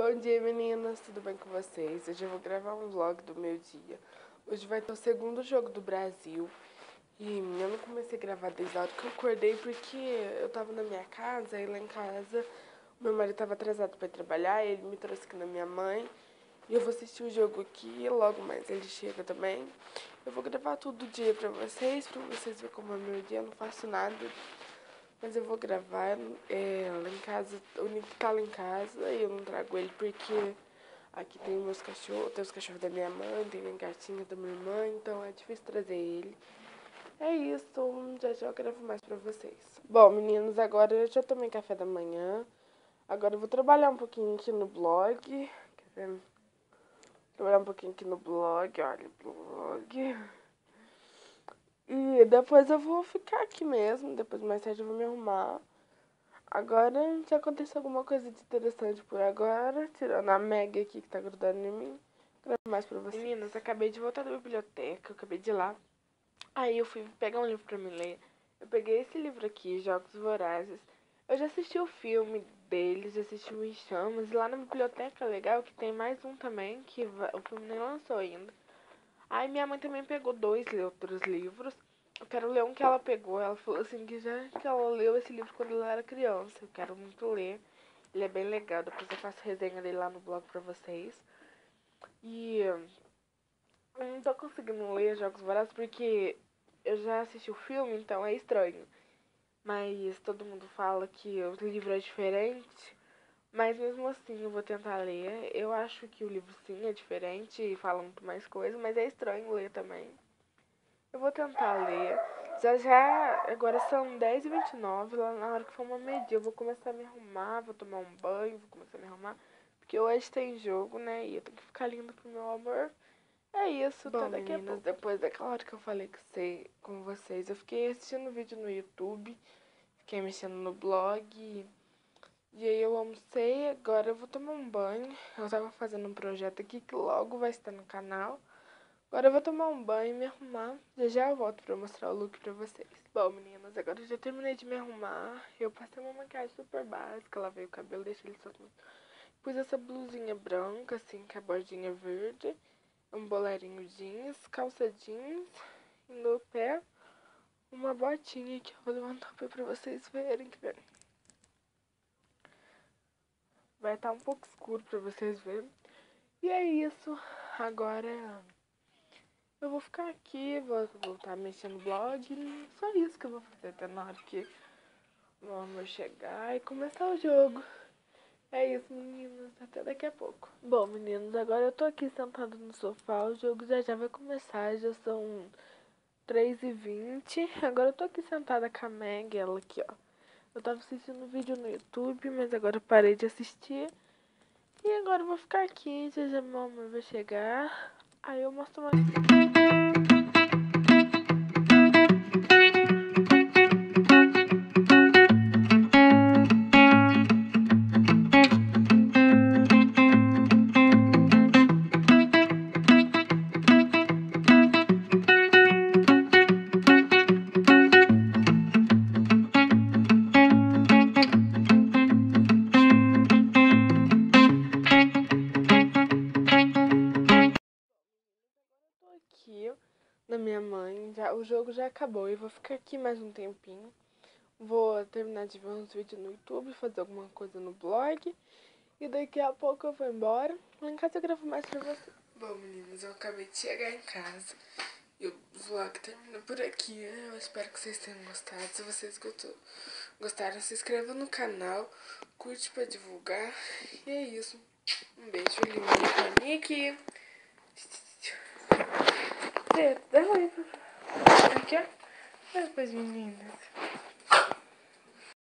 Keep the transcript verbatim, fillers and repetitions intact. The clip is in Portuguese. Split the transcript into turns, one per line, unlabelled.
Bom dia, meninas, tudo bem com vocês? Hoje eu vou gravar um vlog do meu dia. Hoje vai ter o segundo jogo do Brasil. E eu não comecei a gravar desde a hora que eu acordei porque eu tava na minha casa e lá em casa meu marido tava atrasado pra ir trabalhar, ele me trouxe aqui na minha mãe. E eu vou assistir o jogo aqui, logo mais ele chega também. Eu vou gravar todo dia pra vocês, pra vocês verem como é meu dia, eu não faço nada. Mas eu vou gravar é, lá em casa, o Nick tá lá em casa e eu não trago ele porque aqui tem meus cachorros, tem os cachorros da minha mãe, tem a gatinha da minha irmã, então é difícil trazer ele. É isso, já já eu gravo mais pra vocês. Bom, meninos, agora eu já tomei café da manhã. Agora eu vou trabalhar um pouquinho aqui no blog. Quer ver? Trabalhar um pouquinho aqui no blog, olha, blog. E depois eu vou ficar aqui mesmo, depois mais tarde eu vou me arrumar. Agora, se acontecer alguma coisa de interessante por agora, tirando a Meg aqui que tá grudando em mim, gravo mais pra vocês. Meninas, acabei de voltar da biblioteca, eu acabei de ir lá. Aí eu fui pegar um livro pra me ler. Eu peguei esse livro aqui, Jogos Vorazes. Eu já assisti o filme deles, já assisti o Em Chamas. E lá na biblioteca, legal, que tem mais um também, que o filme nem lançou ainda. Aí minha mãe também pegou dois outros livros. Eu quero ler um que ela pegou. Ela falou assim que já que ela leu esse livro quando ela era criança. Eu quero muito ler. Ele é bem legal. Depois eu faço resenha dele lá no blog pra vocês. E eu não tô conseguindo ler Jogos Vorazes porque eu já assisti o filme, então é estranho. Mas todo mundo fala que o livro é diferente. Mas mesmo assim eu vou tentar ler. Eu acho que o livro sim é diferente e fala muito mais coisa, mas é estranho ler também. Eu vou tentar ler. Já já, agora são dez e vinte e nove, lá na hora que for uma meia-dia eu vou começar a me arrumar, vou tomar um banho, vou começar a me arrumar. Porque hoje tem jogo, né, e eu tenho que ficar linda pro meu amor. É isso, bom, até daqui meninas, a pouco. Depois daquela hora que eu falei que sei com vocês, eu fiquei assistindo vídeo no YouTube, fiquei mexendo no blog, e aí eu almocei, agora eu vou tomar um banho. Eu tava fazendo um projeto aqui que logo vai estar no canal. Agora eu vou tomar um banho e me arrumar. Já já eu volto pra mostrar o look pra vocês. Bom, meninas, agora eu já terminei de me arrumar. Eu passei uma maquiagem super básica, lavei o cabelo, deixei ele solto. Pus essa blusinha branca, assim, com a bordinha verde. Um bolerinho jeans, calça jeans. E no pé, uma botinha que eu vou levantar o pé pra vocês verem. Que bem. Vai estar um pouco escuro pra vocês verem. E é isso. Agora eu vou ficar aqui, vou voltar mexendo no blog. Só isso que eu vou fazer até na hora que o amor chegar e começar o jogo. É isso, meninas. Até daqui a pouco. Bom, meninos, agora eu tô aqui sentada no sofá. O jogo já já vai começar. Já são três e vinte. Agora eu tô aqui sentada com a Meg, ela aqui, ó. Eu tava assistindo um vídeo no YouTube, mas agora eu parei de assistir. E agora eu vou ficar aqui. Já já meu amor vai chegar. Aí eu mostro mais. Aqui na minha mãe, já, o jogo já acabou e vou ficar aqui mais um tempinho. Vou terminar de ver uns vídeos no YouTube, fazer alguma coisa no blog e daqui a pouco eu vou embora. Lá em casa eu gravo mais pra vocês. Bom, meninas, eu acabei de chegar em casa e o vlog termina por aqui. Eu espero que vocês tenham gostado. Se vocês gostaram, se inscreva no canal, curte pra divulgar. E é isso. Um beijo lindo pra Nick. Dá oi. Aqui, ó. Depois, meninas.